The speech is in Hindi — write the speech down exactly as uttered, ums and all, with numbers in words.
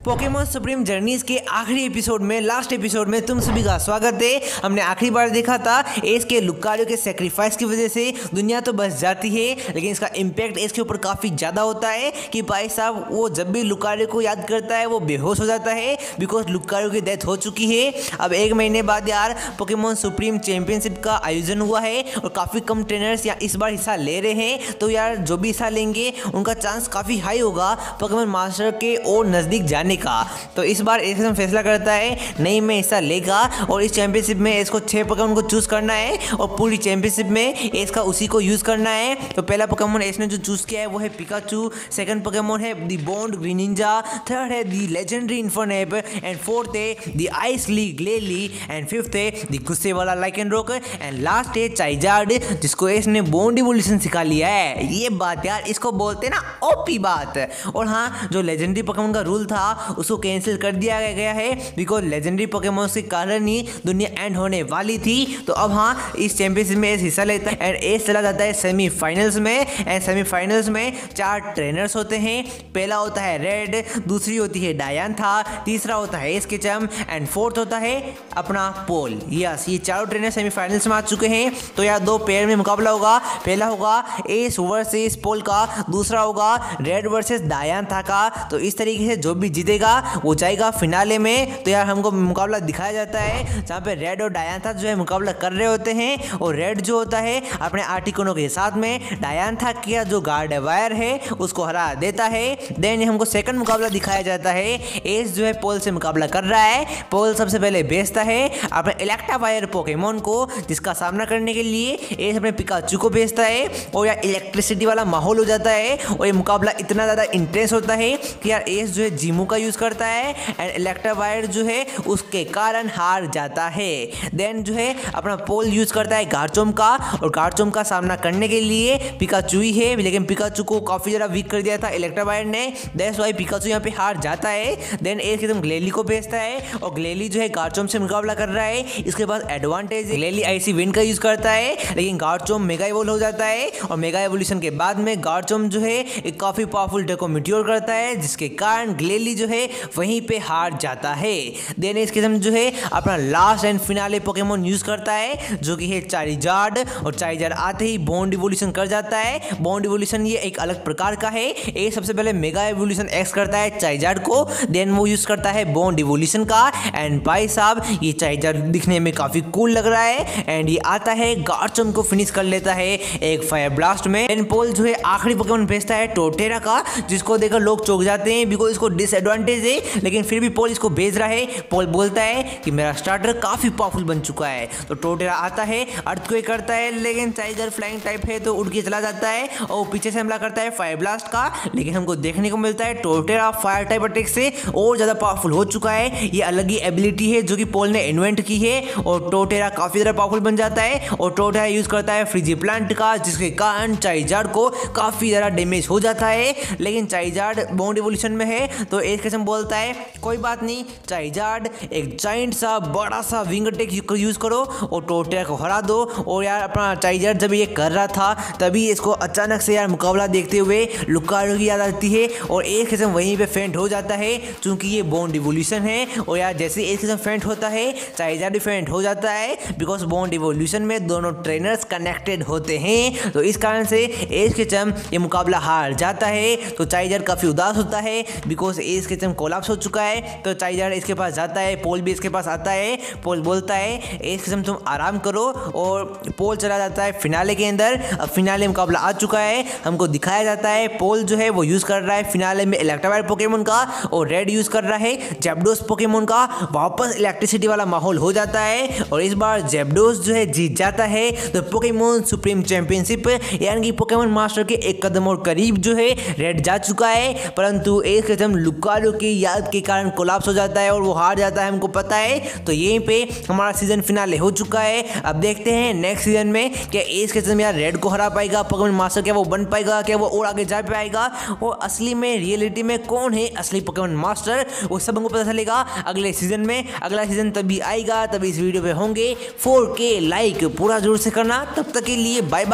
पोकेमॉन सुप्रीम जर्नीज के आखिरी एपिसोड में लास्ट एपिसोड में तुम सभी का स्वागत है। हमने आखिरी बार देखा था एस के लुकारियो के सेक्रीफाइस की वजह से दुनिया तो बच जाती है, लेकिन इसका इम्पैक्ट एस के ऊपर काफ़ी ज़्यादा होता है कि भाई साहब वो जब भी लुकारियो को याद करता है वो बेहोश हो जाता है, बिकॉज लुकारियो की डेथ हो चुकी है। अब एक महीने बाद यार पोकेमॉन सुप्रीम चैंपियनशिप का आयोजन हुआ है और काफ़ी कम ट्रेनर्स या इस बार हिस्सा ले रहे हैं, तो यार जो भी हिस्सा लेंगे उनका चांस काफ़ी हाई होगा पोकेमॉन मास्टर के और नज़दीक जाने का। तो इस बार एस फैसला करता है नहीं मैं हिस्सा लेगा और इस चैंपियनशिप में इसको छह पोकेमॉन को चूज करना है और पूरी चैंपियनशिप में एस का उसी को यूज करना है। तो पहला पोकेमॉन एस ने जो चूज किया है वो है पिकाचू, सेकंड पोकेमॉन है दी बॉन्ड ग्रीनिंजा, थर्ड है the legendary Infernape and fourth है the ice league Glalie and fifth है दी गुस्से वाला लाइकेनरॉक एंड लास्ट है चाइजार्ड, जिसको एस ने बॉन्ड इवोल्यूशन सिखा लिया है। ये बात यार इसको बोलते ना ओपी बात। और हाँ, जो लेजेंडरी पोकेमॉन का रूल था उसको कैंसिल कर दिया गया है बिकॉज लेजेंडरी पोकेमॉन के कारण ही दुनिया एंड होने वाली थी। तो अब हाँ, इस चैंपियनशिप में एस हिस्सा लेता है एंड एस चला जाता है सेमीफाइनल्स में एंड सेमीफाइनल्स में चार ट्रेनर्स होते हैं। पहला होता है रेड, दूसरी होती है डायंथा, तीसरा होता है एस केचम एंड फोर्थ होता है अपना पोल। यस, ये चारों ट्रेनर सेमीफाइनल्स में आ चुके हैं। तो यार दो पेयर में मुकाबला होगा, पहला होगा एस वर्सेस पोल का, दूसरा होगा रेड वर्सेस डायंथा का। तो इस तरीके से जो भी जीतेगा वो जाएगा फिनाले में। तो यार हमको मुकाबला दिखाया जाता है जहाँ पे रेड और डायंथा जो है मुकाबला कर रहे होते हैं और रेड जो होता है अपने आर्टिकोनो के साथ में डायंथा का जो गार्ड वायर है उसको हरा देता है। देन हमको सेकंड मुकाबला दिखाया जाता है, एस जो है पोल से मुकाबला कर रहा है। पोल सबसे पहले भेजता है अपने इलेक्ट्रा वायर पोकेमॉन को, जिसका सामना करने के लिए एस अपने पिकाचू को भेजता है और यार इलेक्ट्रिसिटी वाला माहौल हो जाता है और ये मुकाबला इतना ज़्यादा इंटेंस होता है कि यार एस जो है जीमू का यूज़ करता है एंड इलेक्ट्रा वायर जो है उसके कारण हार जाता है। देन जो है अपना पोल यूज करता है गार्चोम का और गार्चोम का सामना करने के लिए पिकाचू ही है, लेकिन पिकाचू को काफी ज्यादा वीक कर दिया था इलेक्ट्रा वायर ने। दैट्स व्हाई पिकाचू यहाँ पे हार जाता है। देन एक एकदम ग्लेली को भेजता है और ग्लेली जो है गार्चोम से मुकाबला कर रहा है। इसके बाद एडवांटेज ग्लेली आईसी विंड का यूज करता है, लेकिन गार्चोम मेगा इवोल्व हो जाता है और मेगा इवोल्यूशन के बाद में गार्चोम जो है एक काफी पावरफुल डेको मिट्योर करता है, जिसके कारण ग्लेली जो है वहीं पे हार जाता है। देन इस किस्म जो है अपना last and finale Pokemon use करता है जो कि है चारिजार्ड, और चारिजार्ड आते ही बॉन्ड इवोल्यूशन कर जाता है। बॉन्ड इवोल्यूशन ये एक अलग प्रकार का है। ये सबसे पहले मेगा इवोल्यूशन एक्स करता है चारिजार्ड को, देन वो यूज करता है बॉन्ड इवोल्यूशन का। एंड भाई साहब ये चारिजार्ड दिखने में काफी कूल लग रहा है एंड ये आता है गार्चोम को फिनिश कर लेता है एक फायर ब्लास्ट में। एंड पोल जो है आखिरी पोकेमॉन भेजता है टोटेरा का, जिसको देखकर लोग चौंक जाते हैं बिकॉज इसको डिसएडवांटेज है, लेकिन फिर भी पोल इसको भेज रहा है। पोल बोलता है कि मेरा स्टार्टर काफी पावरफुल बन चुका है। तो टोटेरा आता है, अर्थक्वेक करता है, लेकिन टाइगर फ्लाइंग टाइप है तो उड़ के चला जाता है और पीछे से हमला करता है फायर ब्लास्ट का। लेकिन हमको देखने को मिलता है टोटेरा फायर टाइप अटैक से और ज्यादा पावरफुल हो चुका है। ये अलग ही एबिलिटी है जो कि पोल ने इन्वेंट की है और टोटेरा काफी ज्यादा पावरफुल बन जाता है और टोटेरा यूज करता है फ्रिजी प्लांट का, जिसके कारण चाइजार्ड को काफी ज्यादा डैमेज हो जाता है। लेकिन चाइजार्ड बॉन्ड इवोल्यूशन में है तो एक किस्म बोलता है कोई बात नहीं, चाइजार्ड एक जाइंट सा बड़ा सा विंग अटैक यूज करो और टोटेरा को हरा दो। और यार अपना चाइजार्ड जब ये कर रहा था तभी इसको अचानक से यार मुकाबला देखते हुए लुकारियो की याद आती है और एक किस्म वहीं पे फेंट हो जाता है, क्योंकि ये बॉन्ड इवोल्यूशन है। और यार जैसे एक किस्म फेंट होता है चाइजार्ड भी फेंट हो जाता है बिकॉज बॉन्ड इवोल्यूशन में दोनों ट्रेनर्स कनेक्टेड होते हैं। तो इस कारण से एज के चम ये मुकाबला हार जाता है। तो चाइजार्ड काफी उदास होता है बिकॉज एज के चम कोलैप्स हो चुका है। तो चाइजार्ड इसके पास जाता है, पोल भी इसके पास आता है। पोल बोलता है एज किस्म तुम आराम करो और पोल चला जाता है फिनाले के अंदर। अब फिनाले मुकाबला आ चुका है, हमको दिखाया जाता है पोल जो है वो यूज कर रहा है फिनाले में इलेक्ट्रावायर पोकेमॉन का और रेड यूज कर रहा है जैप्डोस पोकेमॉन का। वापस इलेक्ट्रिसिटी वाला माहौल हो जाता है और इस बार जैप्डोस जो है जीत जाता है। तो पोकेमॉन सुप्रीम चैंपियनशिप यानी कि पोकेमॉन मास्टर के एक कदम और करीब जो है रेड जा चुका है, परंतु एक कदम लुकारियो की याद के कारण कोलैप्स हो जाता है और वो हार जाता है, हमको पता है। तो यहीं पे हमारा सीजन फिनाले हो चुका है। अब देखते हैं नेक्स्ट सीजन में क्या एज के सीजन में यार रेड को हरा पाएगा पोकेमॉन मास्टर, क्या वो बन पाएगा, क्या वो और आगे जा पाएगा, और असली में रियलिटी में कौन है असली पोकेमॉन मास्टर, वो सब हमको पता चलेगा अगले सीजन में। अगला सीजन तभी आएगा, तभी इस वीडियो पे होंगे फोर के लाइक पूरा जोर से करना। तब तक के लिए बाय बाय।